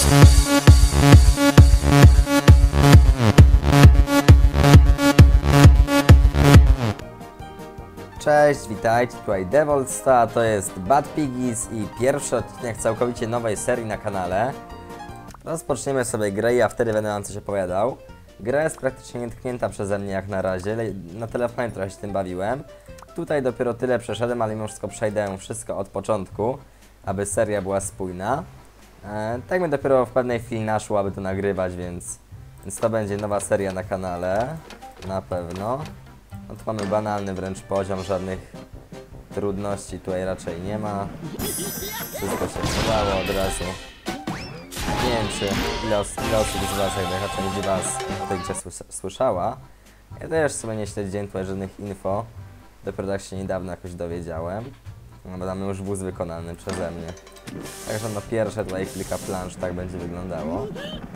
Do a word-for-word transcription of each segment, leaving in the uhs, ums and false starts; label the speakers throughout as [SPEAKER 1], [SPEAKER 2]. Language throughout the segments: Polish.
[SPEAKER 1] Cześć, witajcie, tutaj Devoltsta, to jest Bad Piggies i pierwszy odcinek całkowicie nowej serii na kanale. Rozpoczniemy sobie grę i ja wtedy będę wam coś opowiadał. Gra jest praktycznie nietknięta przeze mnie jak na razie, na telefonie trochę się tym bawiłem. Tutaj dopiero tyle przeszedłem, ale mimo wszystko przejdę wszystko od początku, aby seria była spójna. E, tak mi dopiero w pewnej chwili naszło, aby to nagrywać, więc, więc to będzie nowa seria na kanale, na pewno. No tu mamy banalny wręcz poziom, żadnych trudności tutaj raczej nie ma. Wszystko się udało od razu. Nie wiem, czy ile, os ile osób z was, jak raczej będzie was o tej grze słyszała. Ja też sobie nie śledziłem tutaj żadnych info. Dopiero tak się niedawno jakoś dowiedziałem. No bo mamy już wóz wykonany przeze mnie. Także no pierwsze tutaj kilka plansz tak będzie wyglądało.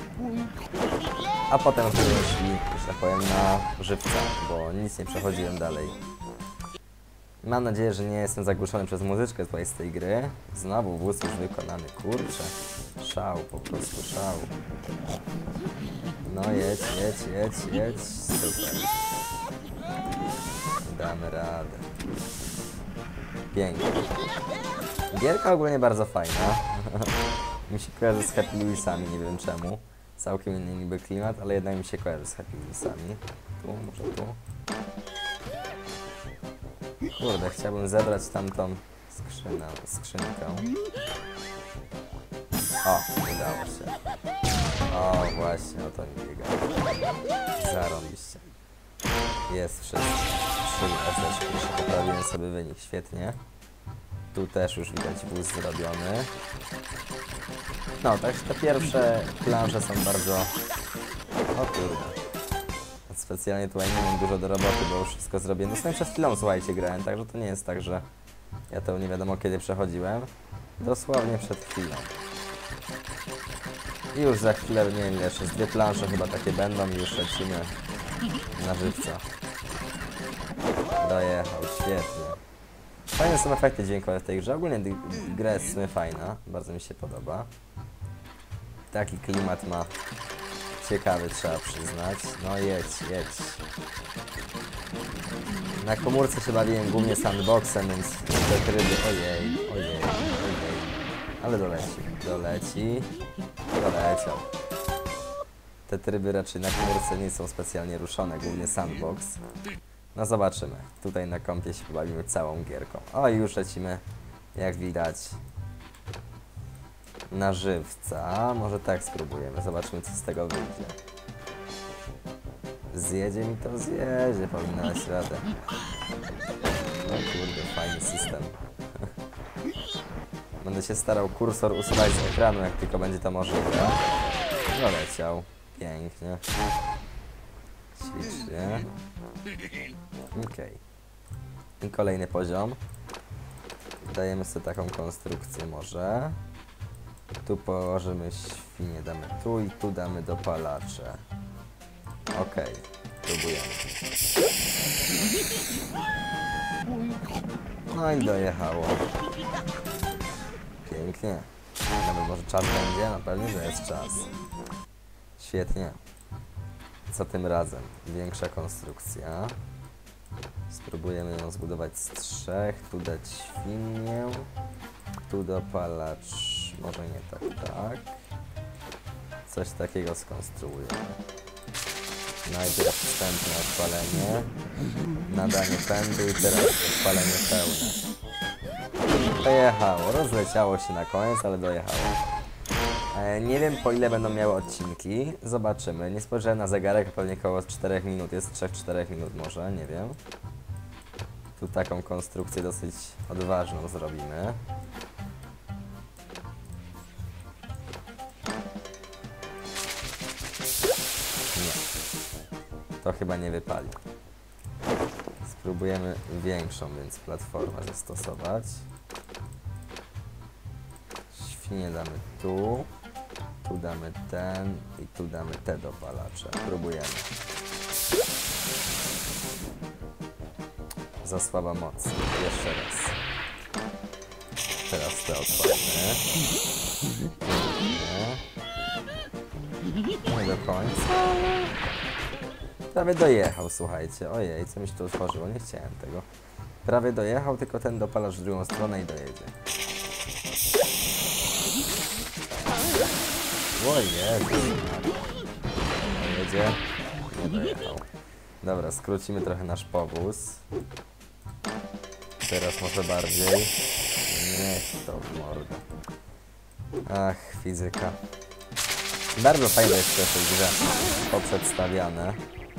[SPEAKER 1] A potem będziemy szli, że tak powiem, na żywca, bo nic nie przechodziłem dalej. Mam nadzieję, że nie jestem zagłuszony przez muzyczkę tutaj z tej gry. Znowu wóz już wykonany, kurczę. Szał, po prostu szał. No jedź, jedź, jedź, jedź. Super. Damy radę. Pięknie. Gierka ogólnie bardzo fajna. Mi się kojarzy z Happy Wheelsami, nie wiem czemu. Całkiem inny niby klimat, ale jednak mi się kojarzy z Happy Wheelsami. Tu, może tu. Kurde, chciałbym zebrać tamtą skrzynę, skrzynkę. O, udało się. O, właśnie, o to mi biega. Zarobiście. Jest wszystko. Trzy eseczki, jeszcze poprawiłem sobie wynik, świetnie. Tu też już widać wóz zrobiony. No, także te pierwsze plansze są bardzo... O kurde. Specjalnie tutaj nie mam dużo do roboty, bo już wszystko zrobiłem. No sobie przed chwilą, słuchajcie, grałem, także to nie jest tak, że ja to nie wiadomo kiedy przechodziłem. Dosłownie przed chwilą. I już za chwilę, nie wiem, jeszcze z dwie plansze chyba takie będą i już lecimy na żywca. Dojechał, świetnie. Fajne są efekty dźwiękowe w tej grze. Ogólnie gra jest w sumie fajna, bardzo mi się podoba. Taki klimat ma ciekawy, trzeba przyznać. No jedź, jedź. Na komórce się bawiłem głównie sandboxem, więc te tryby... Ojej, ojej, ojej. Ale doleci, doleci. Doleciał. Te tryby raczej na komórce nie są specjalnie ruszone, głównie sandbox. No zobaczymy. Tutaj na kompie się pobawimy całą gierką. O, i już lecimy, jak widać, na żywca. Może tak spróbujemy. Zobaczymy, co z tego wyjdzie. Zjedzie mi to? Zjedzie. Powinno dać radę. No kurde, fajny system. Będę się starał kursor usuwać z ekranu, jak tylko będzie to możliwe. Doleciał. Pięknie. Ślicznie. Okej. I kolejny poziom. Dajemy sobie taką konstrukcję może. Tu położymy świnię, damy tu i tu damy dopalacze. Okej, próbujemy. No i dojechało. Pięknie. Nawet może czas będzie? No pewnie, że jest czas. Świetnie. Co tym razem? Większa konstrukcja. Spróbujemy ją zbudować z trzech. Tu dać świnię. Tu dopalacz. Może nie tak, tak. Coś takiego skonstruujemy. Najpierw wstępne odpalenie. Nadanie pędu i teraz odpalenie pełne. Dojechało. Rozleciało się na koniec, ale dojechało. E, nie wiem, po ile będą miały odcinki. Zobaczymy. Nie spojrzałem na zegarek, pewnie około czterech minut. Jest trzy cztery minut może, nie wiem. Tu taką konstrukcję dosyć odważną zrobimy. Nie. To chyba nie wypali. Spróbujemy większą, więc platformę zastosować. Świnie damy tu. Tu damy ten i tu damy te dopalacze. Próbujemy. Za słaba moc. Jeszcze raz. Teraz te odpalimy. Nie do końca, ale... Prawie dojechał, słuchajcie. Ojej, co mi się tu otworzyło? Nie chciałem tego. Prawie dojechał, tylko ten dopalasz w drugą stronę i dojedzie. O Jezu. Dojedzie? Nie dojechał. Dobra, skrócimy trochę nasz powóz. Teraz może bardziej. Niech to w mordę. Ach, fizyka. Bardzo fajne jest to w tej grze poprzedstawiane.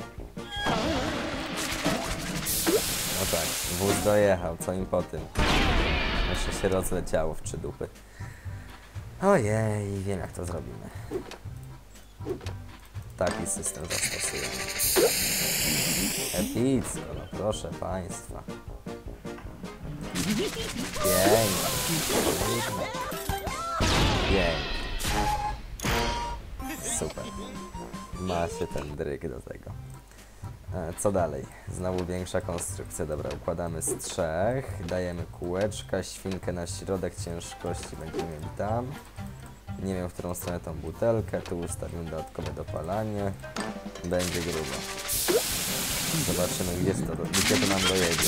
[SPEAKER 1] No tak, wóz dojechał, co im po tym. Jeszcze się rozleciało w trzy dupy. Ojej, wiem jak to zrobimy. Taki system zastosujemy. Epicko, no proszę państwa. Pięknie. Pięknie. Super. Ma się ten dryk do tego. E, co dalej? Znowu większa konstrukcja. Dobra, układamy z trzech. Dajemy kółeczka, świnkę na środek ciężkości będziemy mieli tam. Nie wiem, w którą stronę tą butelkę. Tu ustawimy dodatkowe dopalanie. Będzie grubo. Zobaczymy, gdzie to, gdzie to nam dojedzie.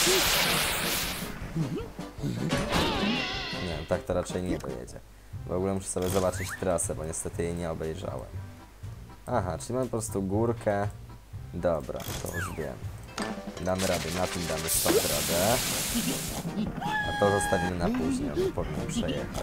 [SPEAKER 1] Nie wiem, tak to raczej nie dojedzie. W ogóle muszę sobie zobaczyć trasę, bo niestety jej nie obejrzałem. Aha, czyli mamy po prostu górkę. Dobra, to już wiem. Damy radę, na tym damy stąd radę. A to zostawimy na później, aby powinien przejechać.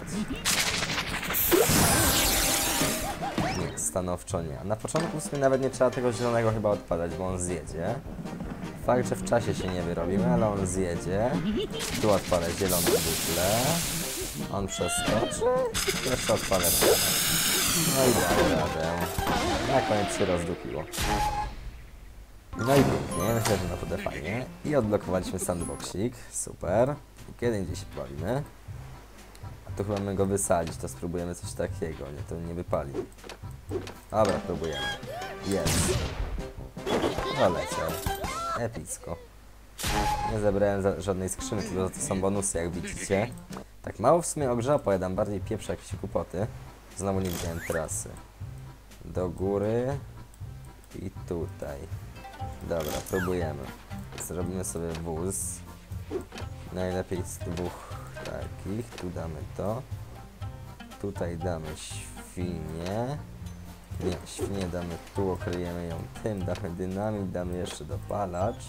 [SPEAKER 1] Nie, stanowczo nie. Na początku w sumie nawet nie trzeba tego zielonego chyba odpadać, bo on zjedzie. Fakt, że w czasie się nie wyrobimy, ale on zjedzie. Tu odpalę zieloną butlę. On przeskoczy. Jeszcze odpalę butlę. No i damy radę. Na koniec się rozdupiło. No i pięknie, myślę, że naprawdę fajnie. I odblokowaliśmy sandboxik. Super. I kiedy indziej się pobawimy. A tu chyba mamy go wysadzić, to spróbujemy coś takiego. Nie, to nie wypali. Dobra, próbujemy. Jest. Doleciał. Epicko. Nie zebrałem za żadnej skrzynki, bo to są bonusy, jak widzicie. Tak mało w sumie o grze opowiadam, bardziej pieprzę jakieś kłopoty. Znowu nie widziałem trasy. Do góry. I tutaj. Dobra, próbujemy. Zrobimy sobie wóz. Najlepiej z dwóch takich. Tu damy to. Tutaj damy świnię. Nie, świnię damy tu, okryjemy ją tym, damy dynamit, damy jeszcze dopalacz.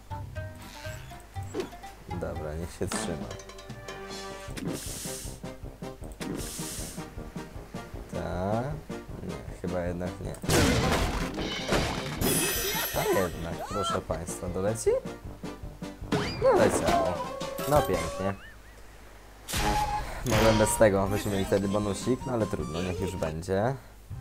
[SPEAKER 1] Dobra, niech się trzyma. Tak. Nie, chyba jednak nie. A jednak, proszę państwa, doleci? Doleciało. No pięknie. Może bez tego byśmy mieli wtedy bonusik, no ale trudno, niech już będzie.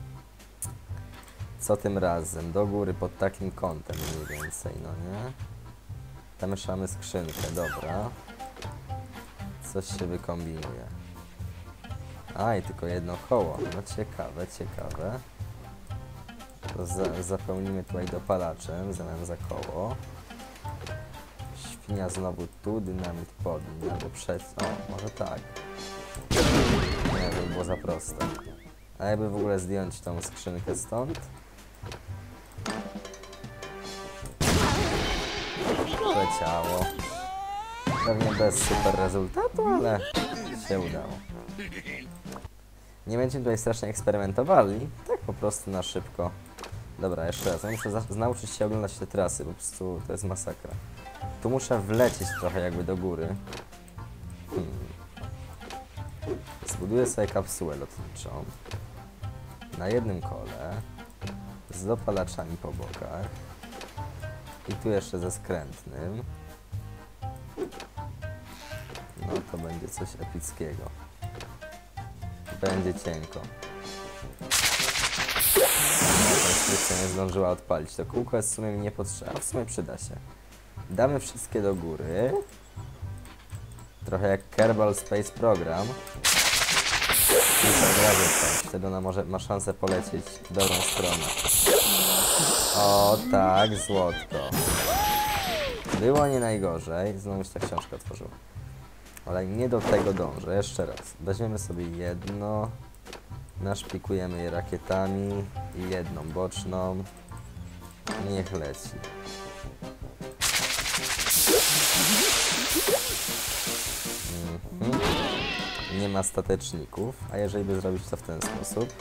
[SPEAKER 1] Co tym razem? Do góry pod takim kątem mniej więcej, no nie? Tam jeszcze mamy skrzynkę, dobra. Coś się wykombinuje. A, i tylko jedno koło. No ciekawe, ciekawe. To za zapełnimy tutaj dopalaczem, zamiast za koło. Świnia znowu tu, dynamit pod nim, albo przed... O, może tak. Nie, to by było za proste. A jakby w ogóle zdjąć tą skrzynkę stąd? Leciało. Pewnie bez super rezultatu, ale się udało. Nie będziemy tutaj strasznie eksperymentowali, tak po prostu na szybko. Dobra, jeszcze raz, ja muszę nauczyć się oglądać te trasy, po prostu to jest masakra. Tu muszę wlecieć trochę jakby do góry. Hmm. Zbuduję sobie kapsułę lotniczą. Na jednym kole. Z dopalaczami po bokach. I tu jeszcze ze skrętnym. No to będzie coś epickiego. Będzie cienko. Konstrukcja nie zdążyła odpalić. To kółko jest w sumie mi nie potrzeba. W sumie przyda się. Damy wszystkie do góry. Trochę jak Kerbal Space Program. I tak razie coś. Wtedy ona może, ma szansę polecieć w dobrą stronę. O tak, złotko. Było nie najgorzej. Znowu się ta książka otworzyła. Ale nie do tego dążę. Jeszcze raz. Weźmiemy sobie jedno. Naszpikujemy je rakietami i jedną boczną. Niech leci. Mhm. Nie ma stateczników, a jeżeli by zrobić to w ten sposób.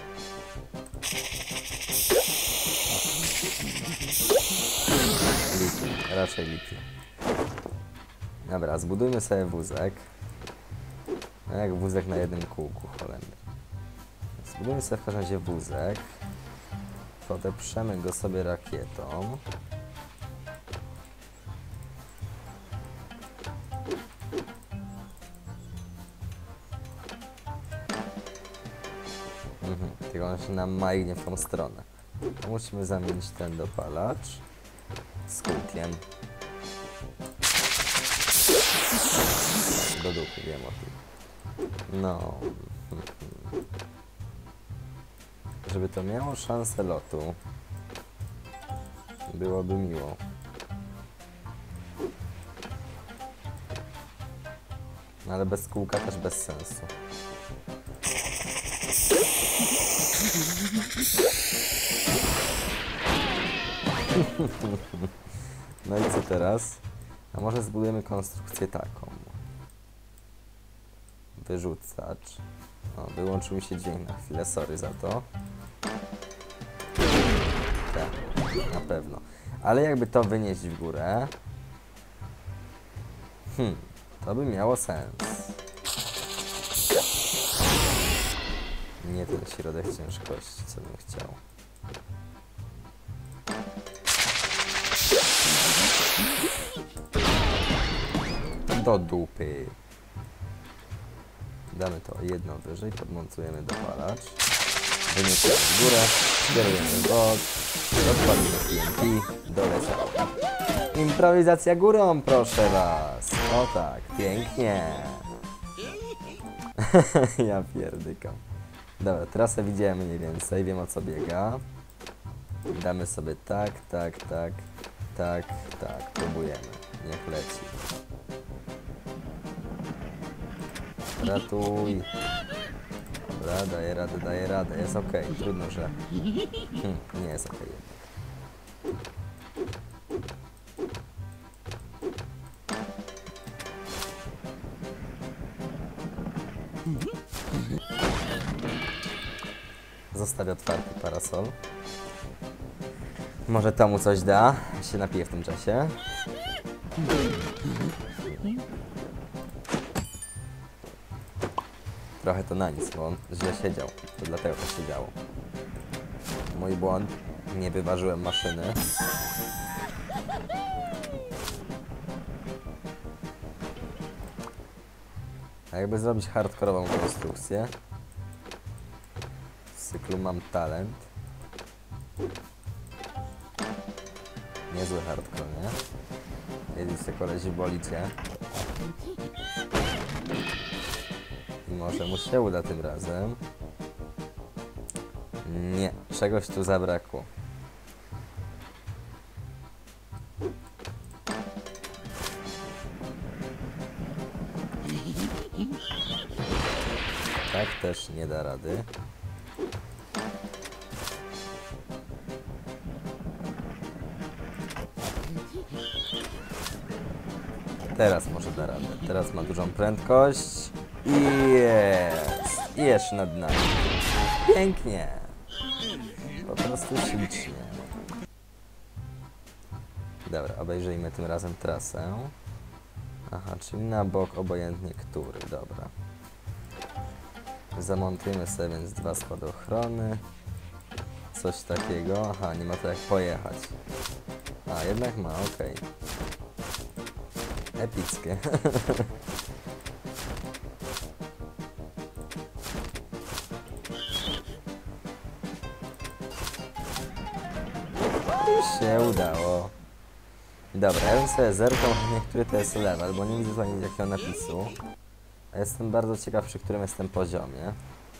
[SPEAKER 1] Lipi, raczej lipi. Dobra, zbudujmy sobie wózek. No jak wózek na jednym kółku, Holender. Zbudujmy sobie w każdym razie wózek. Podeprzemy go sobie rakietą. Mhm, tylko on się nam majgnie w tą stronę. Musimy zamienić ten dopalacz z kółkiem. Do dupy, wiem o tym. No. Żeby to miało szansę lotu, byłoby miło. No ale bez kółka też bez sensu. No i co teraz? A może zbudujemy konstrukcję taką. Wyrzucacz. O, wyłączył mi się dźwięk na chwilę, sorry za to. Tak, na pewno. Ale jakby to wynieść w górę... Hmm, to by miało sens. Nie ten środek ciężkości, co bym chciał. Do dupy. Damy to jedno wyżej, podmontujemy dopalacz. Wyniesiemy w górę, skierujemy w bok, rozpalimy T N T, doleciało. Improwizacja górą, proszę was. O tak, pięknie. Ja pierdykam. Dobra, trasę widziałem mniej więcej, wiem o co biega. Damy sobie tak, tak, tak, tak, tak, próbujemy. Niech leci. Ratuj. Dobra, daję radę, daję radę. Jest ok, trudno, że... Hmm, nie jest ok jednak. Zostawię otwarty parasol. Może to mu coś da. Ja się napiję w tym czasie. Trochę to na nic, bo on źle siedział. To dlatego to się działo. Mój błąd. Nie wyważyłem maszyny. A jakby zrobić hardkorową konstrukcję? W cyklu mam talent. Niezły hardcore, nie? Kiedyś se koleś boli cię. I może mu się uda tym razem. Nie, czegoś tu zabrakło. Tak też nie da rady. Teraz może da radę. Teraz ma dużą prędkość. I jest. I jeszcze nad nami. Pięknie. Po prostu ślicznie. Dobra, obejrzyjmy tym razem trasę. Aha, czyli na bok obojętnie który. Dobra. Zamontujemy sobie więc dwa spadochrony. Coś takiego. Aha, nie ma to jak pojechać. A, jednak ma, okej. Okay. Epickie. Już się udało. Dobra, ja bym sobie zerkał, który to jest level, bo nie widzę tutaj jakiego napisu. A jestem bardzo ciekaw, przy którym jestem poziomie.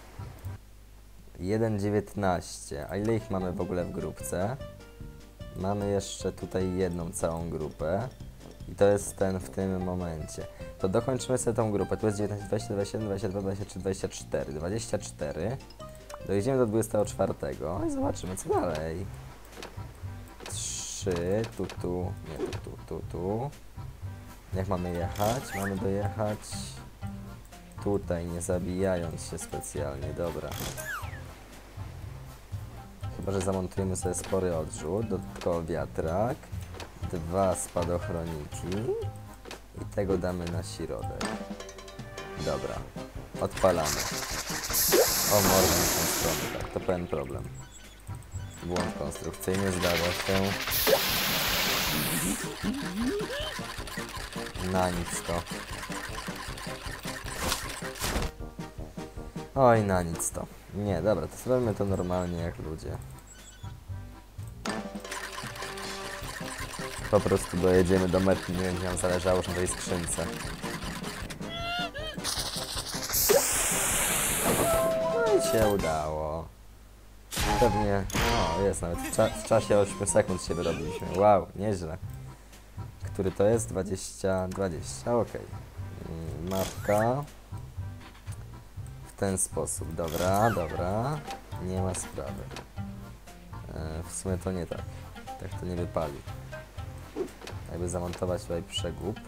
[SPEAKER 1] jeden dziewiętnaście. A ile ich mamy w ogóle w grupce? Mamy jeszcze tutaj jedną całą grupę. I to jest ten w tym momencie. To dokończymy sobie tą grupę. Tu jest dziewiętnaście, dwadzieścia, dwadzieścia jeden, dwadzieścia dwa, dwadzieścia trzy, dwadzieścia cztery. dwadzieścia cztery. Dojdziemy do dwudziestego czwartego i zobaczymy, co dalej. Trzy, tu, tu, nie, tu, tu, tu, tu. Jak mamy jechać? Mamy dojechać tutaj, nie zabijając się specjalnie, dobra. Chyba że zamontujemy sobie spory odrzut, dodatkowo wiatrak, dwa spadochroniki i tego damy na środek. Dobra, odpalamy. O, mordę w tą stronę, tak, to pewien problem. Błąd konstrukcyjny, zdarza się. Na nic to. Oj, na nic to. Nie, dobra, to zrobimy to normalnie jak ludzie. Po prostu dojedziemy do mety, nie będzie nam zależało na tej skrzynce. No i się udało. Pewnie, no jest nawet w, cza w czasie ośmiu sekund się wyrobiliśmy. Wow, nieźle. Który to jest? dwadzieścia, dwadzieścia, ok. Mapka. W ten sposób, dobra, dobra. Nie ma sprawy. E, w sumie to nie tak. Tak to nie wypali. Jakby zamontować tutaj przegub.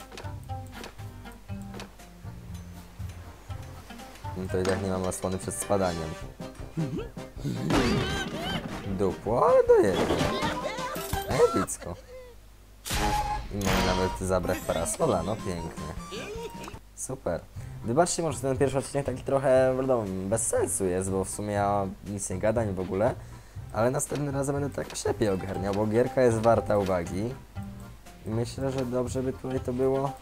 [SPEAKER 1] No to i tak nie mam osłony przed spadaniem. Dupło, ale dojedzie. Epicko. I mamy nawet zabrać parasola, no pięknie. Super. Wybaczcie, może ten pierwszy odcinek taki trochę, no, bez sensu jest, bo w sumie ja nic nie gadam w ogóle. Ale następnym razem będę tak lepiej ogarniał, bo gierka jest warta uwagi. I myślę, że dobrze by tutaj to było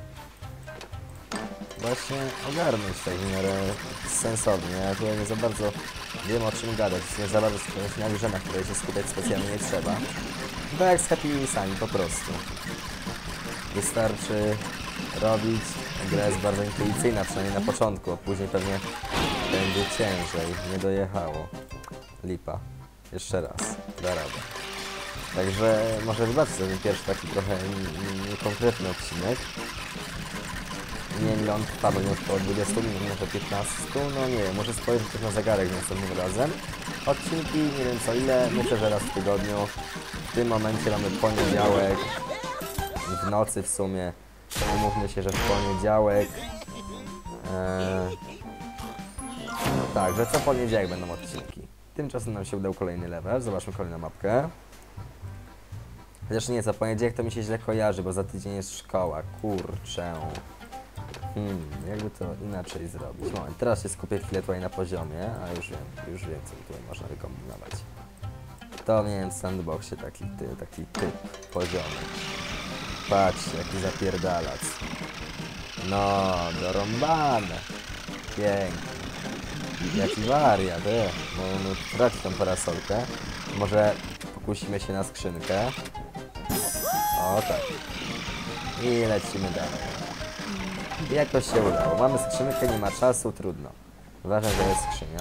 [SPEAKER 1] właśnie ogarnąć tak w miarę sensownie. Ja tutaj nie za bardzo wiem, o czym gadać, nie za bardzo skupiać się na grze, na której się skupiać specjalnie nie trzeba. Tak jak z Happy Wheelsami po prostu. Wystarczy robić. Gra jest bardzo intuicyjna, przynajmniej na początku, a później pewnie będzie ciężej. Nie dojechało. Lipa. Jeszcze raz. Da radę. Także może wybaczcie ten pierwszy taki trochę niekonkretny odcinek. Nie wiem ile on trwa, bo już około dwudziestu minut, może piętnastu, no nie wiem, może spojrzeć też na zegarek następnym razem. Odcinki, nie wiem co ile, myślę, że raz w tygodniu. W tym momencie mamy poniedziałek, w nocy w sumie. Umówmy się, że w poniedziałek. Eee, tak, że co poniedziałek będą odcinki. Tymczasem nam się udał kolejny level, zobaczmy kolejną mapkę. Chociaż nie, co poniedziałek to mi się źle kojarzy, bo za tydzień jest szkoła, kurczę. Hmm, jakby to inaczej zrobić. Moment, teraz się skupię chwilę tutaj na poziomie, a już wiem, już wiem co tutaj można wykombinować. To miałem w sandboxie taki, ty, taki typ poziomu. Patrzcie, jaki zapierdalac. No, dorąbane. Pięknie. Jaki wariat, e. Możemy tracić tą parasolkę. Może pokusimy się na skrzynkę. O tak. I lecimy dalej. I jakoś się udało. Mamy skrzynkę, nie ma czasu, trudno. Ważne, że jest skrzynia.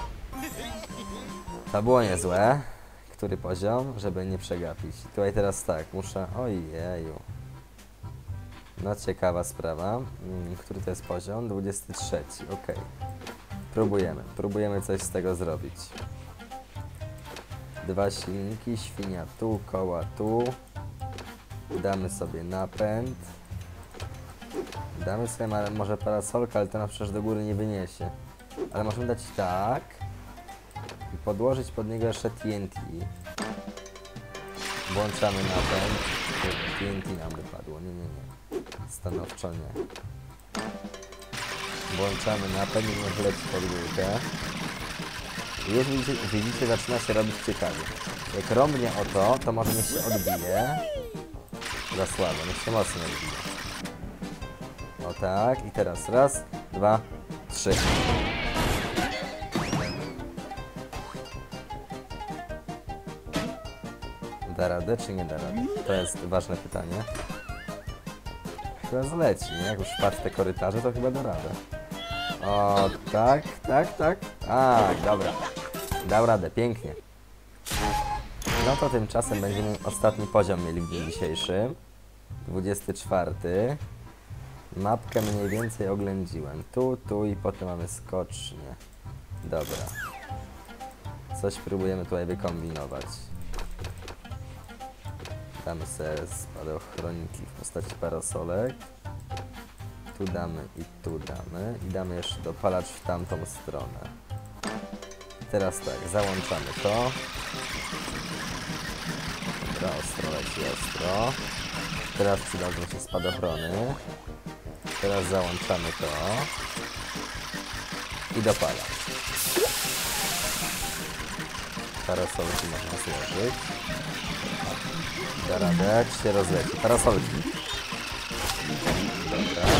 [SPEAKER 1] To było niezłe. Który poziom? Żeby nie przegapić. Tutaj teraz tak, muszę... Ojeju. No ciekawa sprawa. Hmm, który to jest poziom? dwudziesty trzeci, ok. Próbujemy. Próbujemy coś z tego zrobić. Dwa silniki, świnia tu, koła tu. Damy sobie napęd. Damy sobie może parasolkę, ale to nas przecież do góry nie wyniesie. Ale możemy dać tak. I podłożyć pod niego jeszcze T N T. Włączamy napęd. T N T nam wypadło. Nie, nie, nie. Stanowczo nie. Włączamy napęd i może leci pod górkę. I już widzicie, widzicie, zaczyna się robić ciekawie. Jak rąbnie o to, to może niech się odbije. Za słabo, niech się mocno odbije. O tak, i teraz raz, dwa, trzy. Da radę czy nie da radę? To jest ważne pytanie. Chyba zleci, nie? Jak już patrz te korytarze, to chyba da radę. O, tak, tak, tak. A, dobra. Dał radę, pięknie. No to tymczasem będziemy ostatni poziom mieli w dniu dzisiejszym. dwudziesty czwarty. Mapkę mniej więcej oględziłem. Tu, tu i potem mamy skocznię. Dobra. coś próbujemy tutaj wykombinować. Damy sobie spadochroniki w postaci parasolek. Tu damy i tu damy. I damy jeszcze dopalacz w tamtą stronę. Teraz tak, załączamy to. Dobra, ostro leci, ostro. Teraz przydadzą się spadochrony. Teraz załączamy to. I dopalacz. Parasolki można złożyć. Da radę, jak się rozleci. Parasolki. Dobra.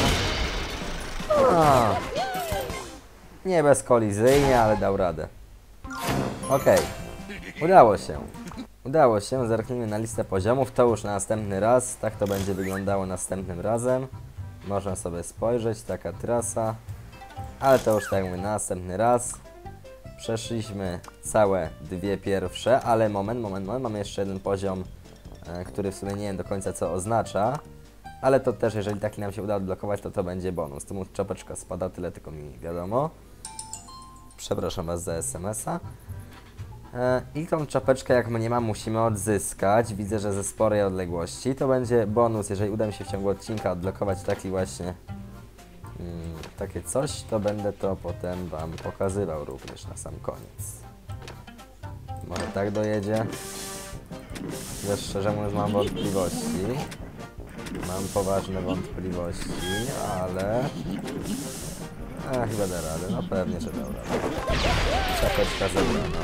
[SPEAKER 1] A, nie bezkolizyjnie, ale dał radę. Okej. Udało się. Udało się. Zerknijmy na listę poziomów. To już na następny raz. Tak to będzie wyglądało następnym razem. Można sobie spojrzeć. Taka trasa. Ale to już tak mówię, następny raz. Przeszliśmy całe dwie pierwsze, ale moment, moment, moment. Mamy jeszcze jeden poziom, e, który w sumie nie wiem do końca co oznacza. Ale to też, jeżeli taki nam się uda odblokować, to to będzie bonus. Tu mu czapeczka spada, tyle tylko mi wiadomo. Przepraszam Was za es em es a. E, I tą czapeczkę, jak mnie ma, musimy odzyskać. Widzę, że ze sporej odległości. To będzie bonus, jeżeli uda mi się w ciągu odcinka odblokować taki właśnie... Mm, takie coś, to będę to potem Wam pokazywał również na sam koniec. Może tak dojedzie? Ja szczerze mówiąc mam wątpliwości. Mam poważne wątpliwości, ale... A, chyba da radę, no pewnie, że da radę. Czapeczka zebrana.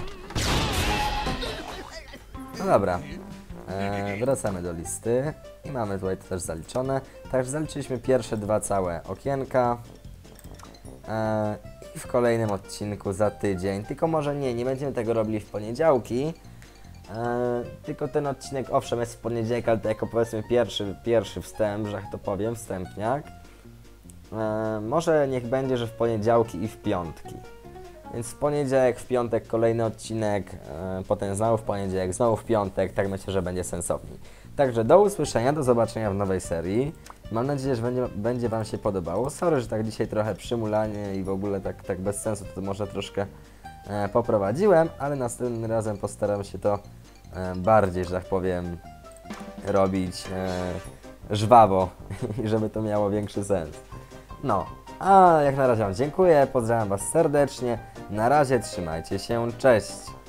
[SPEAKER 1] No dobra. E, wracamy do listy i mamy tutaj to też zaliczone. Także zaliczyliśmy pierwsze dwa całe okienka e, i w kolejnym odcinku za tydzień, tylko może nie, nie będziemy tego robili w poniedziałki, e, tylko ten odcinek owszem jest w poniedziałek, ale to jako powiedzmy pierwszy, pierwszy wstęp, że jak to powiem, wstępniak. E, może niech będzie, że w poniedziałki i w piątki. Więc w poniedziałek, w piątek kolejny odcinek, yy, potem znowu w poniedziałek, znowu w piątek, tak myślę, że będzie sensowniej. Także do usłyszenia, do zobaczenia w nowej serii. Mam nadzieję, że będzie, będzie Wam się podobało. Sorry, że tak dzisiaj trochę przymulanie i w ogóle tak, tak bez sensu to może troszkę e, poprowadziłem, ale następnym razem postaram się to e, bardziej, że tak powiem, robić e, żwawo i żeby to miało większy sens. No. A jak na razie Wam dziękuję, pozdrawiam Was serdecznie, na razie trzymajcie się, cześć!